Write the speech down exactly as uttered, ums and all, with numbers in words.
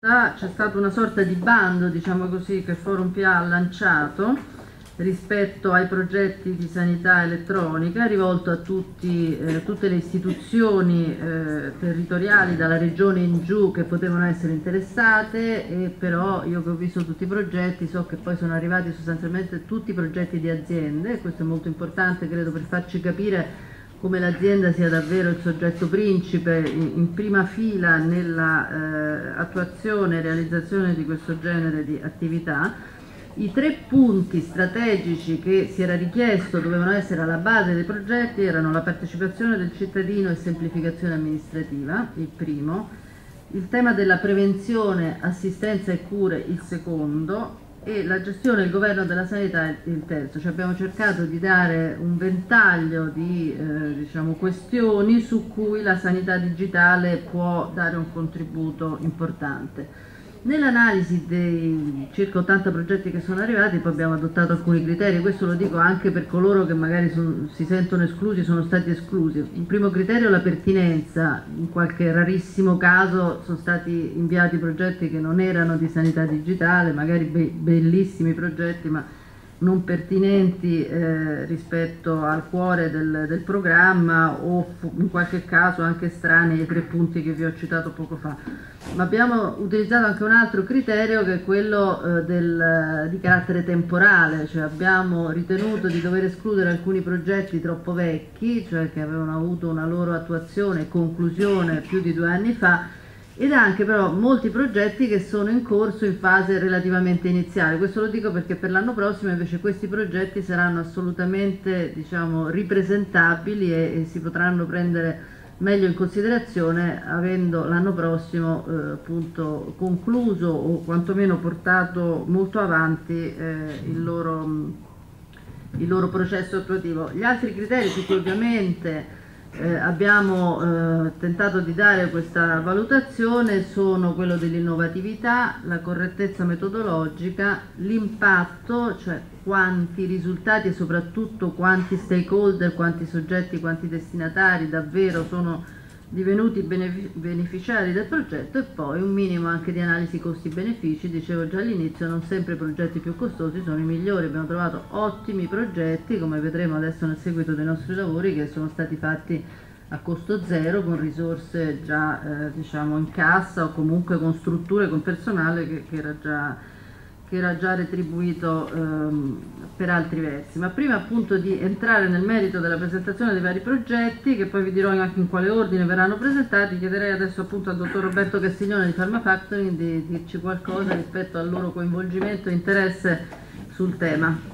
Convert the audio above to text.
C'è stata una sorta di bando, diciamo così, che Forum P A ha lanciato rispetto ai progetti di sanità elettronica, rivolto a tutti, eh, tutte le istituzioni eh, territoriali dalla regione in giù che potevano essere interessate, e però io che ho visto tutti i progetti so che poi sono arrivati sostanzialmente tutti i progetti di aziende, e questo è molto importante, credo, per farci capire come l'azienda sia davvero il soggetto principe in prima fila nella eh, attuazione e realizzazione di questo genere di attività. I tre punti strategici che si era richiesto dovevano essere alla base dei progetti erano la partecipazione del cittadino e semplificazione amministrativa, il primo, il tema della prevenzione, assistenza e cure, il secondo, e la gestione e il governo della sanità il terzo. Cioè abbiamo cercato di dare un ventaglio di eh, diciamo, questioni su cui la sanità digitale può dare un contributo importante. Nell'analisi dei circa ottanta progetti che sono arrivati poi abbiamo adottato alcuni criteri, questo lo dico anche per coloro che magari son, si sentono esclusi, sono stati esclusi. Il primo criterio è la pertinenza, in qualche rarissimo caso sono stati inviati progetti che non erano di sanità digitale, magari be bellissimi progetti ma non pertinenti eh, rispetto al cuore del, del programma, o in qualche caso anche strani ai tre punti che vi ho citato poco fa. Ma abbiamo utilizzato anche un altro criterio che è quello eh, del, di carattere temporale, cioè abbiamo ritenuto di dover escludere alcuni progetti troppo vecchi, cioè che avevano avuto una loro attuazione e conclusione più di due anni fa, ed anche però molti progetti che sono in corso in fase relativamente iniziale. Questo lo dico perché per l'anno prossimo invece questi progetti saranno assolutamente, diciamo, ripresentabili e, e si potranno prendere meglio in considerazione avendo l'anno prossimo eh, appunto concluso o quantomeno portato molto avanti eh, il, loro, il loro processo attuativo. Gli altri criteri su cui ovviamente Eh, abbiamo eh, tentato di dare questa valutazione sono quello dell'innovatività, la correttezza metodologica, l'impatto, cioè quanti risultati e soprattutto quanti stakeholder, quanti soggetti, quanti destinatari davvero sono divenuti beneficiari del progetto, e poi un minimo anche di analisi costi-benefici. Dicevo già all'inizio, non sempre i progetti più costosi sono i migliori, abbiamo trovato ottimi progetti, come vedremo adesso nel seguito dei nostri lavori, che sono stati fatti a costo zero, con risorse già eh, diciamo in cassa, o comunque con strutture, con personale che, che era già che era già retribuito ehm, per altri versi. Ma prima appunto di entrare nel merito della presentazione dei vari progetti, che poi vi dirò anche in quale ordine verranno presentati, chiederei adesso appunto al dottor Roberto Castiglione di Pharmafactoring di dirci qualcosa rispetto al loro coinvolgimento e interesse sul tema.